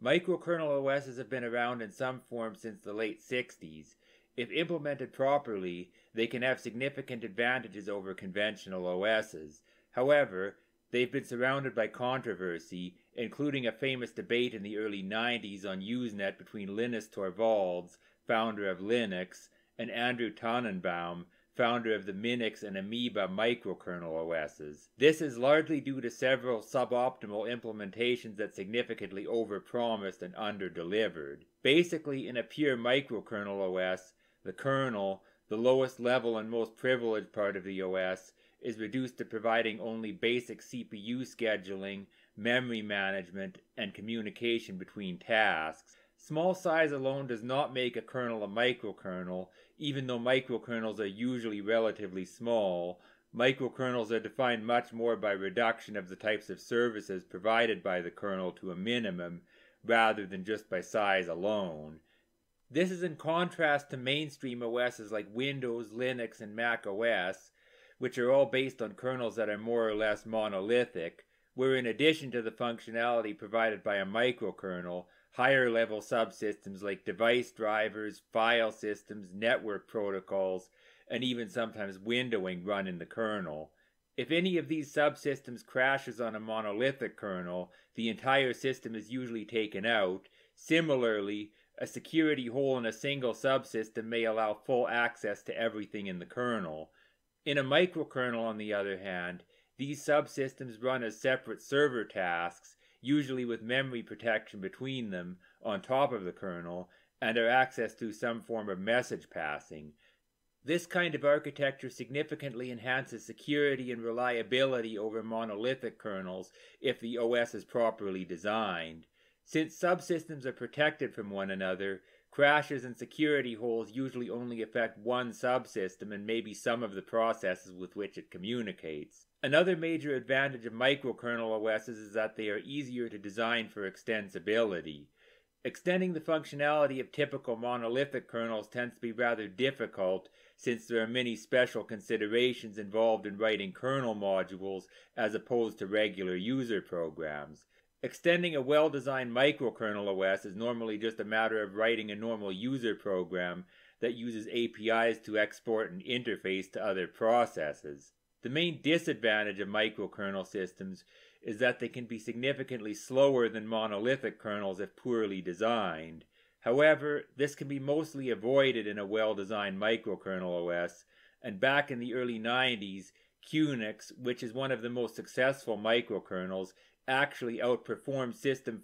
Microkernel OSs have been around in some form since the late 60s. If implemented properly, they can have significant advantages over conventional OSs. However, they've been surrounded by controversy, including a famous debate in the early 90s on Usenet between Linus Torvalds, founder of Linux, and Andrew Tannenbaum, founder of the Minix and Amoeba microkernel OSs. This is largely due to several suboptimal implementations that significantly overpromised and underdelivered. Basically, in a pure microkernel OS, the kernel, the lowest level and most privileged part of the OS, is reduced to providing only basic CPU scheduling, memory management, and communication between tasks. Small size alone does not make a kernel a microkernel, even though microkernels are usually relatively small. Microkernels are defined much more by reduction of the types of services provided by the kernel to a minimum, rather than just by size alone. This is in contrast to mainstream OSs like Windows, Linux, and Mac OS, which are all based on kernels that are more or less monolithic, where in addition to the functionality provided by a microkernel, higher-level subsystems like device drivers, file systems, network protocols, and even sometimes windowing run in the kernel. If any of these subsystems crashes on a monolithic kernel, the entire system is usually taken out. Similarly, a security hole in a single subsystem may allow full access to everything in the kernel. In a microkernel, on the other hand, these subsystems run as separate server tasks, usually with memory protection between them, on top of the kernel, and are accessed through some form of message passing. This kind of architecture significantly enhances security and reliability over monolithic kernels if the OS is properly designed. Since subsystems are protected from one another, crashes and security holes usually only affect one subsystem and maybe some of the processes with which it communicates. Another major advantage of microkernel OSs is that they are easier to design for extensibility. Extending the functionality of typical monolithic kernels tends to be rather difficult since there are many special considerations involved in writing kernel modules as opposed to regular user programs. Extending a well-designed microkernel OS is normally just a matter of writing a normal user program that uses APIs to export and interface to other processes. The main disadvantage of microkernel systems is that they can be significantly slower than monolithic kernels if poorly designed. However, this can be mostly avoided in a well-designed microkernel OS, and back in the early 90s, Unix, which is one of the most successful microkernels, actually outperformed System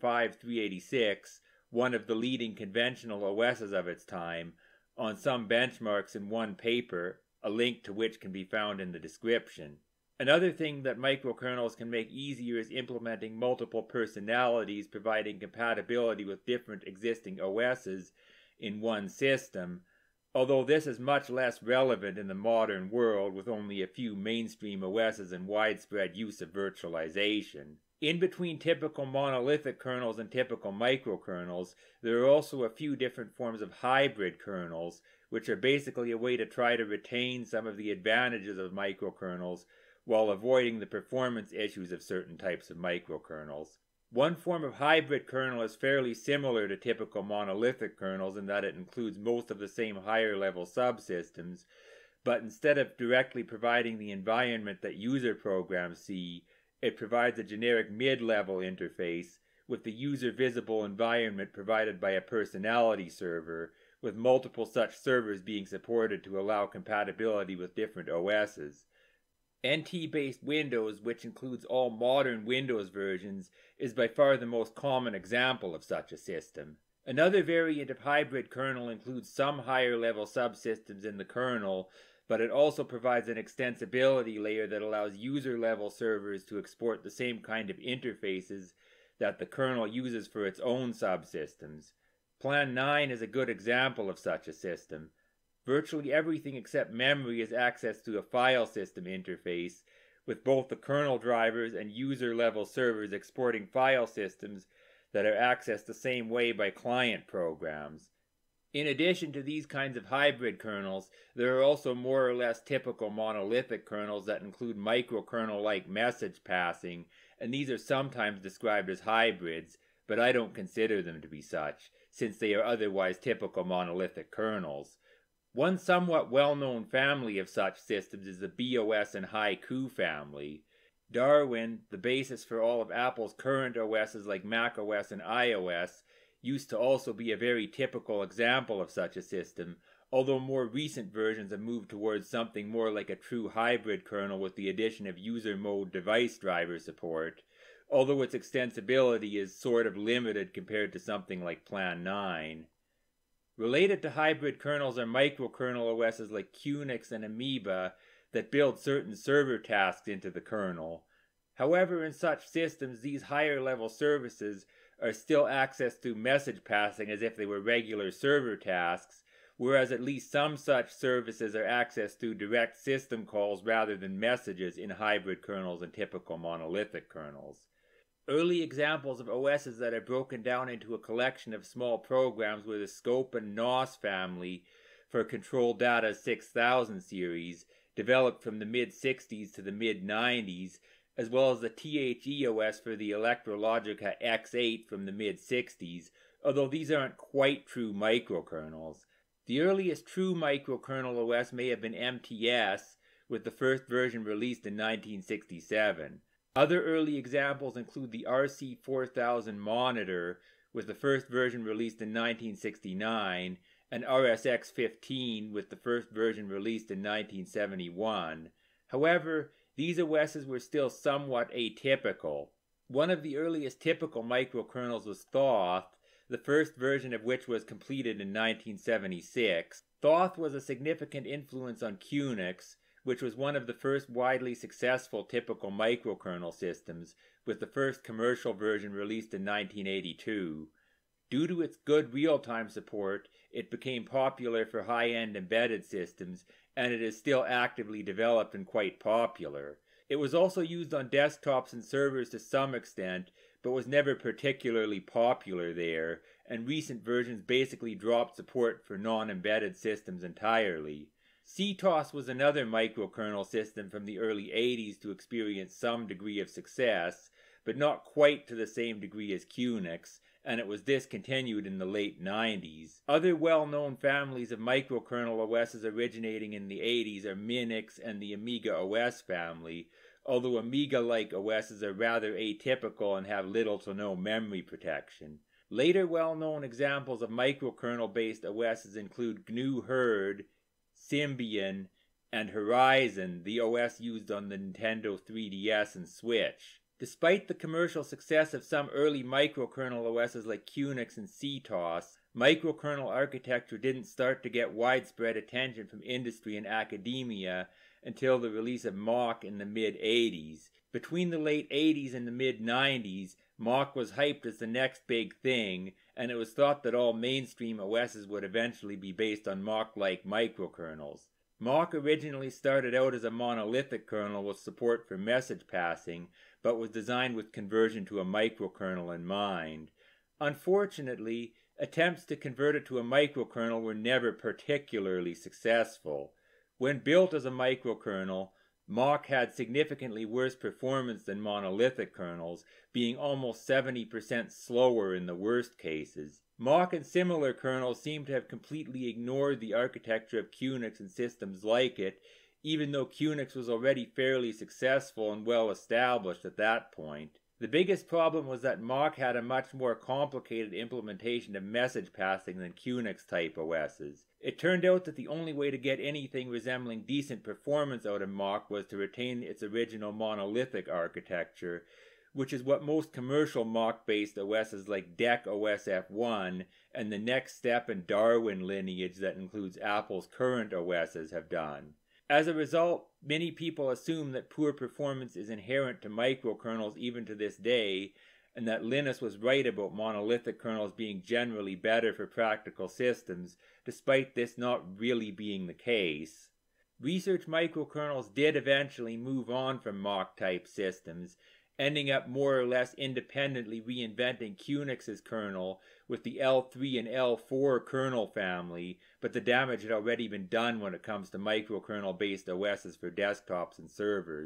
5.386, one of the leading conventional OSs of its time, on some benchmarks in one paper, a link to which can be found in the description. Another thing that microkernels can make easier is implementing multiple personalities, providing compatibility with different existing OSs in one system, although this is much less relevant in the modern world with only a few mainstream OSs and widespread use of virtualization. In between typical monolithic kernels and typical microkernels, there are also a few different forms of hybrid kernels, which are basically a way to try to retain some of the advantages of microkernels while avoiding the performance issues of certain types of microkernels. One form of hybrid kernel is fairly similar to typical monolithic kernels in that it includes most of the same higher-level subsystems, but instead of directly providing the environment that user programs see, it provides a generic mid-level interface with the user-visible environment provided by a personality server, with multiple such servers being supported to allow compatibility with different OSs. NT-based Windows, which includes all modern Windows versions, is by far the most common example of such a system. Another variant of hybrid kernel includes some higher-level subsystems in the kernel, but it also provides an extensibility layer that allows user-level servers to export the same kind of interfaces that the kernel uses for its own subsystems. Plan 9 is a good example of such a system. Virtually everything except memory is accessed through a file system interface, with both the kernel drivers and user-level servers exporting file systems that are accessed the same way by client programs. In addition to these kinds of hybrid kernels, there are also more or less typical monolithic kernels that include microkernel-like message passing, and these are sometimes described as hybrids, but I don't consider them to be such, since they are otherwise typical monolithic kernels. One somewhat well-known family of such systems is the BOS and Haiku family. Darwin, the basis for all of Apple's current OSs like macOS and iOS, used to also be a very typical example of such a system, although more recent versions have moved towards something more like a true hybrid kernel with the addition of user mode device driver support, although its extensibility is sort of limited compared to something like Plan 9. Related to hybrid kernels are microkernel OSs like Qnix and Amoeba that build certain server tasks into the kernel. However, in such systems, these higher-level services are still accessed through message passing as if they were regular server tasks, whereas at least some such services are accessed through direct system calls rather than messages in hybrid kernels and typical monolithic kernels. Early examples of OSs that are broken down into a collection of small programs were the Scope and NOS family for Control Data 6000 series, developed from the mid-60s to the mid-90s, as well as the THE OS for the Electrologica X8 from the mid-60s, although these aren't quite true microkernels. The earliest true microkernel OS may have been MTS, with the first version released in 1967. Other early examples include the RC4000 Monitor, with the first version released in 1969, and RSX-15, with the first version released in 1971. However, these OSs were still somewhat atypical. One of the earliest typical microkernels was Thoth, the first version of which was completed in 1976. Thoth was a significant influence on Qnix, which was one of the first widely successful typical microkernel systems, with the first commercial version released in 1982. Due to its good real-time support, it became popular for high-end embedded systems, and it is still actively developed and quite popular. It was also used on desktops and servers to some extent, but was never particularly popular there, and recent versions basically dropped support for non-embedded systems entirely. CTOS was another microkernel system from the early 80s to experience some degree of success, but not quite to the same degree as Qnix, and it was discontinued in the late 90s. Other well-known families of microkernel OSs originating in the 80s are Minix and the Amiga OS family, although Amiga-like OSs are rather atypical and have little to no memory protection. Later well-known examples of microkernel-based OSs include GNU Hurd, Symbian, and Horizon, the OS used on the Nintendo 3DS and Switch. Despite the commercial success of some early microkernel OSs like Qnix and CTOS, microkernel architecture didn't start to get widespread attention from industry and academia until the release of Mach in the mid-80s. Between the late 80s and the mid-90s, Mach was hyped as the next big thing, and it was thought that all mainstream OSs would eventually be based on Mach-like microkernels. Mach originally started out as a monolithic kernel with support for message passing, but was designed with conversion to a microkernel in mind. Unfortunately, attempts to convert it to a microkernel were never particularly successful. When built as a microkernel, Mach had significantly worse performance than monolithic kernels, being almost 70% slower in the worst cases. Mach and similar kernels seem to have completely ignored the architecture of Qnix and systems like it, even though Qnix was already fairly successful and well established at that point. The biggest problem was that Mach had a much more complicated implementation of message passing than Qnix-type OSs. It turned out that the only way to get anything resembling decent performance out of Mach was to retain its original monolithic architecture, which is what most commercial Mach-based OSs like DEC OS F1 and the next step in Darwin lineage that includes Apple's current OSs have done. As a result, many people assume that poor performance is inherent to microkernels even to this day, and that Linus was right about monolithic kernels being generally better for practical systems, despite this not really being the case. Research microkernels did eventually move on from Mach-type systems, ending up more or less independently reinventing Qnix's kernel with the L3 and L4 kernel family, but the damage had already been done when it comes to microkernel-based OSs for desktops and servers.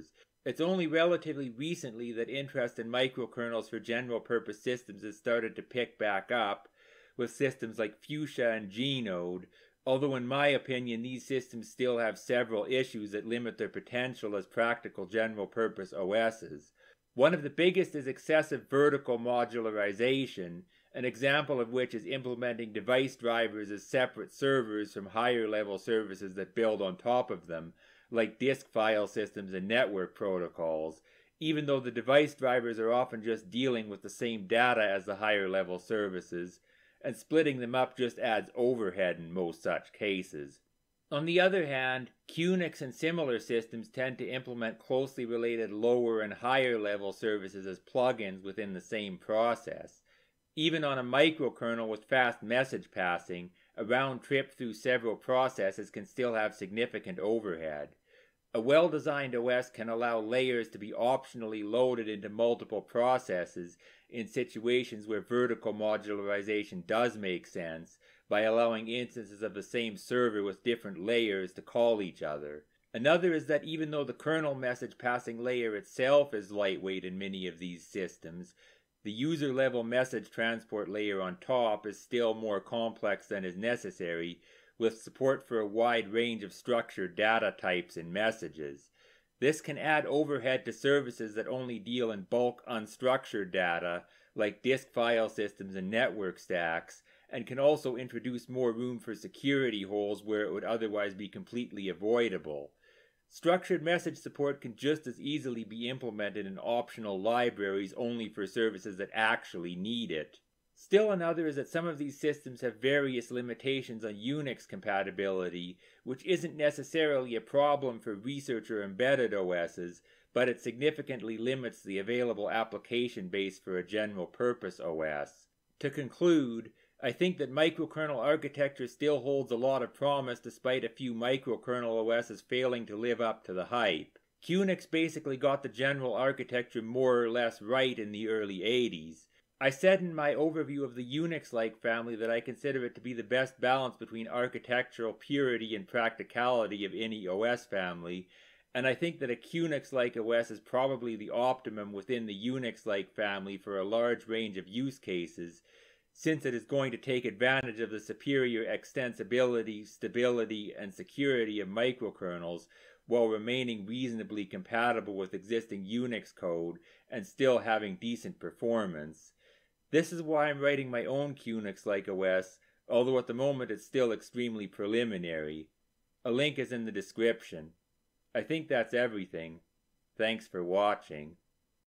It's only relatively recently that interest in microkernels for general-purpose systems has started to pick back up, with systems like Fuchsia and Gnode, although in my opinion these systems still have several issues that limit their potential as practical general-purpose OSes. One of the biggest is excessive vertical modularization, an example of which is implementing device drivers as separate servers from higher-level services that build on top of them, like disk file systems and network protocols, even though the device drivers are often just dealing with the same data as the higher-level services, and splitting them up just adds overhead in most such cases. On the other hand, QNX and similar systems tend to implement closely related lower and higher level services as plugins within the same process. Even on a microkernel with fast message passing, a round trip through several processes can still have significant overhead. A well-designed OS can allow layers to be optionally loaded into multiple processes in situations where vertical modularization does make sense, by allowing instances of the same server with different layers to call each other. Another is that even though the kernel message passing layer itself is lightweight in many of these systems, the user-level message transport layer on top is still more complex than is necessary, with support for a wide range of structured data types and messages. This can add overhead to services that only deal in bulk unstructured data, like disk file systems and network stacks, and can also introduce more room for security holes where it would otherwise be completely avoidable. Structured message support can just as easily be implemented in optional libraries only for services that actually need it. Still another is that some of these systems have various limitations on Unix compatibility, which isn't necessarily a problem for research or embedded OSes, but it significantly limits the available application base for a general-purpose OS. To conclude, I think that microkernel architecture still holds a lot of promise despite a few microkernel OSes failing to live up to the hype. QNX basically got the general architecture more or less right in the early 80s. I said in my overview of the Unix-like family that I consider it to be the best balance between architectural purity and practicality of any OS family, and I think that a QNX-like OS is probably the optimum within the Unix-like family for a large range of use cases, since it is going to take advantage of the superior extensibility, stability, and security of microkernels while remaining reasonably compatible with existing Unix code and still having decent performance. This is why I'm writing my own QNX-like OS, although at the moment it's still extremely preliminary. A link is in the description. I think that's everything. Thanks for watching.